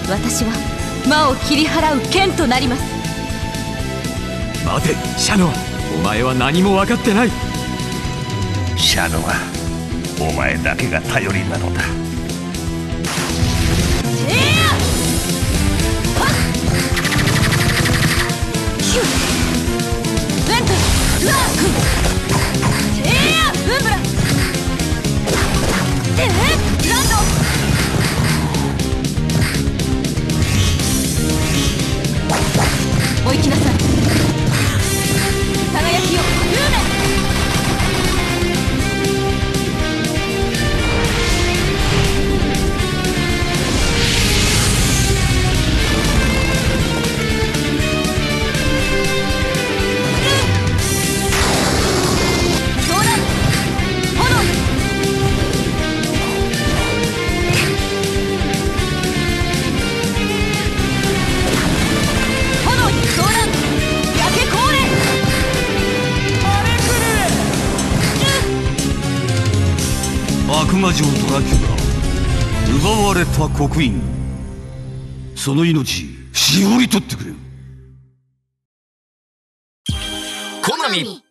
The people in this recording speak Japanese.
私は魔を切り払う剣となります。 待てシャノア、お前は何も分かってない。 シャノア、お前だけが頼りなのだ。 お行きなさい。輝きよ、ルーメン。 悪魔城ドラキュラ、奪われた刻印、その命絞り取ってくれ。 コナミ